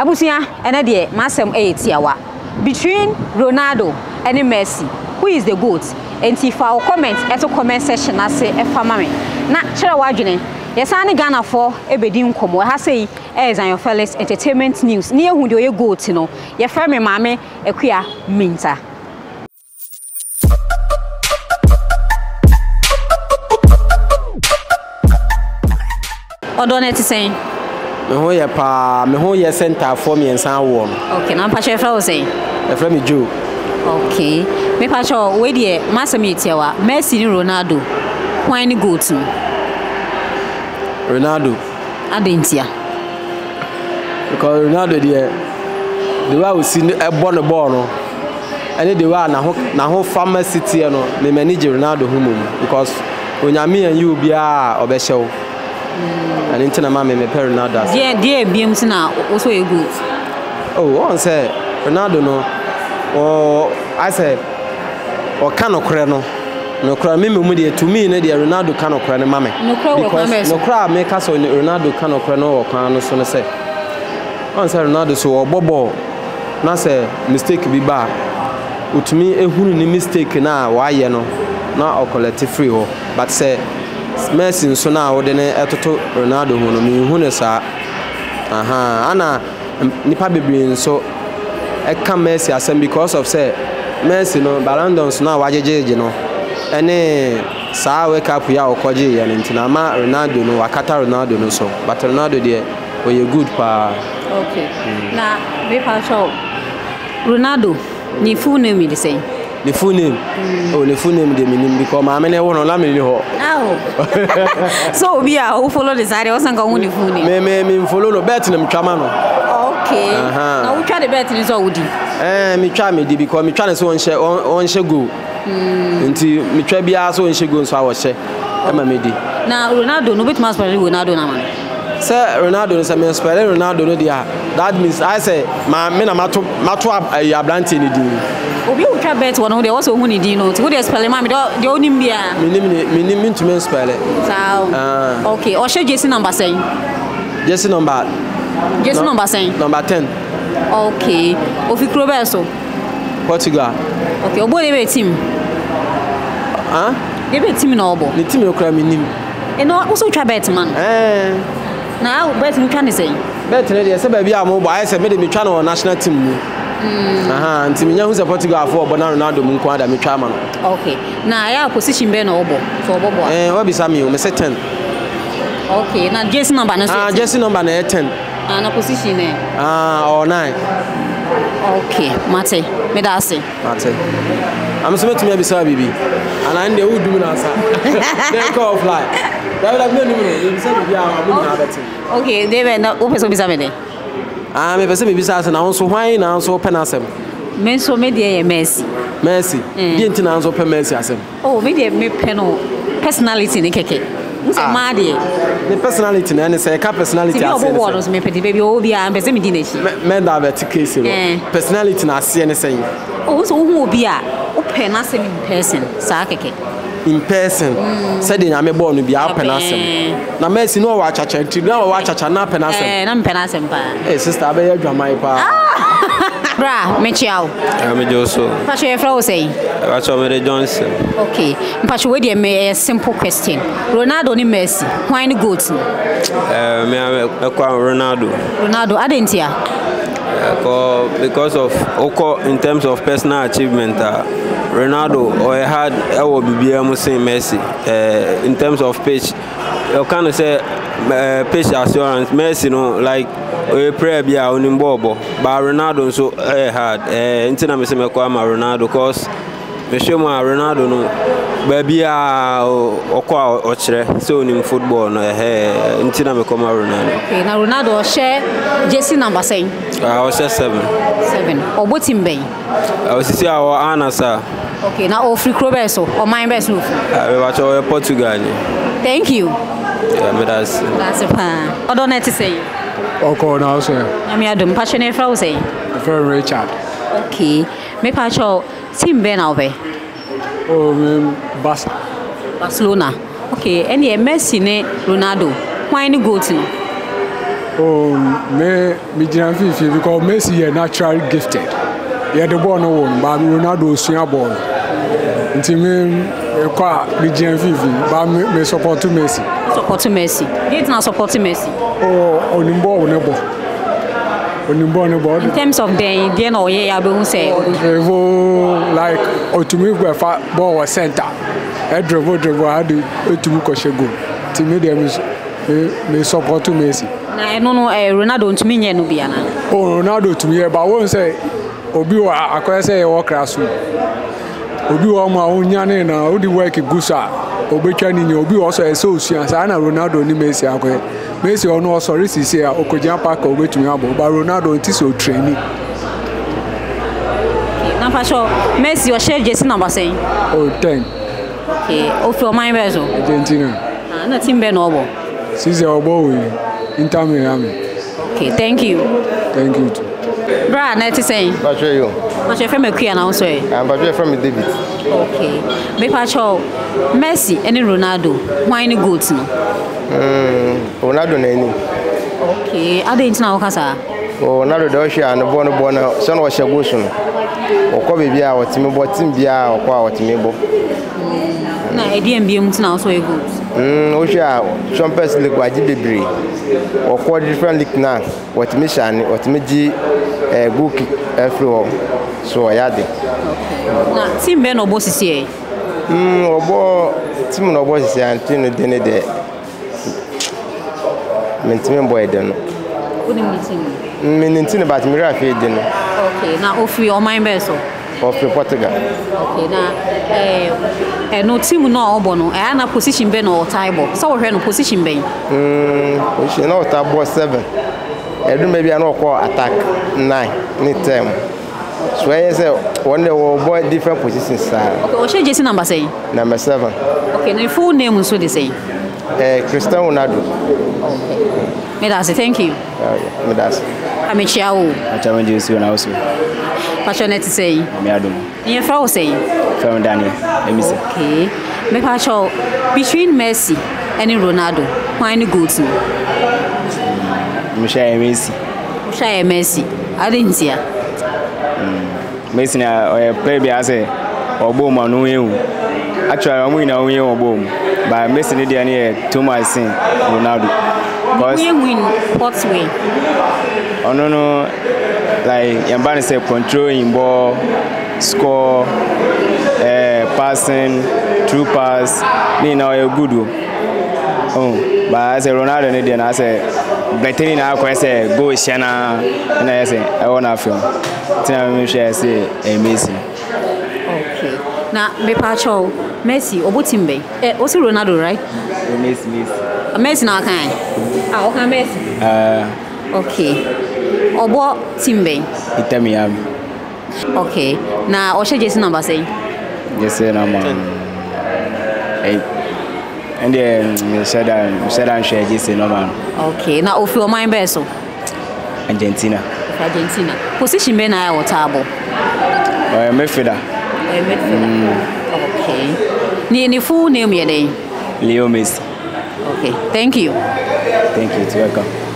Abusia ene de masem tiawa between Ronaldo and Messi. Who is the GOAT? And if our comment at a comment section I say a family. Na chere wadwene. Yes, I Ghana for ebedi nkomo. Ha say Zionfelix entertainment news. Ni ehu de oye GOAT no. Ye frɛ me maame Akua Minta. Odonet saying me ho ye pa me ho ye center for me ensan wo no. Okay, na mpacho efra wo saying. Efra me Joe. Okay. Me pacho we de masam yetiawa Messi ni Ronaldo. Why ni GOAT no? Ronaldo. Adentia. Because Ronaldo the way we see a born the ball no. Any the way na ho farmer city no me manage Ronaldo humu because onyame and you bia obehyew. And into my me pay Ronaldo. Dear BMC now also a good. Oh, one say Ronaldo no. Oh, I say or cano creno. No cry me to me ne dear Ronaldo cano creno mame. No cry make us on Ronaldo cano creno or cano so say. One say Ronaldo so bobo. Na say mistake be bad. To me a ni mistake na why no. Na o collect free ho. But say Messi so na wo de ne etoto Ronaldo hu no me hu ne sa ana nipa bebre so e ka Messi asem because of say Messi no Ballon d'Or so na wajejeje no ene sa we cap ya okoje ya ntina ma Ronaldo no wakata Ronaldo no so but Ronaldo dey we good pa. Okay. Na we pa show Ronaldo ni full name the same. The full name. Oh, the full name de minim because ma me won na me ho. So we are who follow the side was nka won the full name. Me follow no bet na me twama no. Okay. Now we try the bet ni so wudi. Me twa me di because me twa na so on she go. Nti me twa bia so on she go so a wo she. E ma me di. Na Ronaldo no bet mas spell Ronaldo na man. Say Ronaldo no say me spell Ronaldo no dia. That means I say me na mato abranti ni di. Obi u twa bet won dey also hu ni di no. Ti wo dey spell ma me dey onim bia. Me nim to me spell. Okay, o she jersey number say. Jersey number 10. Number 10. Okay. Ofi Krobe so. Portugal. Okay, obo dey team. Dey be team na obo. Ni team okra me nim. E no also twa bet man. Na bet ni twa ni say. Bet ne dey say ba bia mo bo I say me dey me twa na national team mu. Nti me nya hu say Portugal for obo na Ronaldo mu nko ada me twa ma no. Okay. Na ya position be na obo. So obo bo. Obi sa me say 10. Okay, na jersey number na so. Jersey number na 10. Na position or 9. Okay, mate. Me da say. Mate. I'm so to me be say bibi. And I dey would do na sa. Then call fly. That would have no you say bibi abu na betting. Okay, David, na o person be say me dey. Me person be say na so hwan na so penasem. Me so me dey Messi. Messi. Di enti na so pe Messi asem. Oh, me dey me peno personality ni keke. Nse ma dey. The personality na say ka personality asem. Ti obo words me pedi baby o bia am be me di na chi. Me da bet case no. Personality na ase ne say. Oh, so hu obi a o pe na say in person sa keke. In person. Said the nyame ball no bia pe na asem. Na Messi no wa chacha nti na wa chacha na pe na asem. Na pe na asem pa. Sister abeya dwaman pa. Bra, me chiao. Me Joso. Pacho e fra o say. Pacho me Johnson. Okay. Pacho we dey me a simple question. Ronaldo ni Messi. Why ni GOAT? Me Ronaldo. Ronaldo adentia. Because of in terms of personal achievement, Ronaldo had BBM saying Messi. In terms of pitch, you can say pitch assurance. Messi, like we pray be our Nimbobo, but Ronaldo so hard. Intina me say me kwa Ronaldo because me show my Ronaldo no baby okwa ochre so nim football no intina me kwa Ronaldo. Okay, na Ronaldo share jersey number saying. I share 7. 7. Or what team be? I was see our Anna sir. Okay, now all free Krobe so or mine best look. We watch our Portugal. Thank you. Yeah, me that's a pan. I don't need to say. Okay, now sir. I'm your dum passionate from say. Very Richard. Okay. Me pacho team be now be. Oh, Barcelona. Okay, any Messi ne Ronaldo. Why ni GOAT no? Me Jiran Fifi because Messi is naturally gifted. Yeah, the ball no one, but Ronaldo is a ball. Until me Jiran Fifi, but me support Messi. Support Messi. It's not support Messi. Oh, on the ball, no ball. In terms of the no, yeah, I will say. Like, or to me, where ball was center. I drove, I do to me, go. To me, me support Messi. I don't know, Ronaldo to me, no be an. Oh, Ronaldo to me, but I won't say, Obi, I can say, walk classroom. Obi, my own yana, and all the work in Gusa. Obi, Obi also associates, and Ronaldo, ni Messi, Messi or no sorry is here or could jump back over to me but Ronaldo it is so training. Now for sure Messi your share jersey number saying? Oh 10. Okay, of your mind bezo. Argentina. Na team be no obo. Since obo we Inter Miami. Okay, thank you. Thank you too. Bra na ti saying? Pacho you. Pacho from Akuya na so e. I'm Pacho from David. Okay. Me Pacho Messi and Ronaldo why any goats no? Ronaldo na ni. Okay, ade ntina wo kasa. Ronaldo do hwe an bo na so na wo hye go so no. Okọ bebia a wotimi bo tim bia okọ a wotimi bo. Na edi mbiem ntina wo so e goats. Wo hwe a Champions League waji bebre. Okọ different league na wotimi shane wotimi ji book every so ya de. Okay. Na team be no bo sisi e. Obo team no bo sisi antino de ne de. Mentime boy de no. Who the meeting? Mentine but me rafi de no. Okay, na ofi o mind be so. Of Portugal. Okay, na no team no obo no. Na position be no table. So we no position be. Position no table 7. Edu maybe an call attack 9 ni term. So I say one day we boy different positions sir. Okay, o share jersey number say? Number 7. Okay, na full name so they say. Cristiano Ronaldo. Okay. Me da say thank you. Me da say. Amechia wo. Acha jersey na also. Passionate say. Me adom. You for say? From Daniel. Emisi. Okay. Me pacho between Messi and Ronaldo, why any good to? Me share Messi. Share Messi. I didn't see. Messi na play bi ase obo ma no ehu. Actually I'm win na win obo. But Messi ni dia na too much sin Ronaldo. Because win what way? Oh no like yamba say controlling ball, score, passing, through pass, ni na a good one. Oh, but as a Ronaldo ni dia na say better na ko say go shana na say I wanna film. Tina me share say Messi. Okay. Na me pacho Messi obotimbe. Also Ronaldo right? Messi. Messi na kan. Ah, o kan Messi. Okay. Obo timbe. Inter Miami. Okay. Na o share jersey number say? Jersey number 8. And then share jersey number. Okay. Na o feel mind be so? Argentina. Argentina. Position be na ya table. Midfielder. Midfielder. Okay. Ni full name ye dey? Leo Messi. Okay. Thank you. Thank you. You're welcome.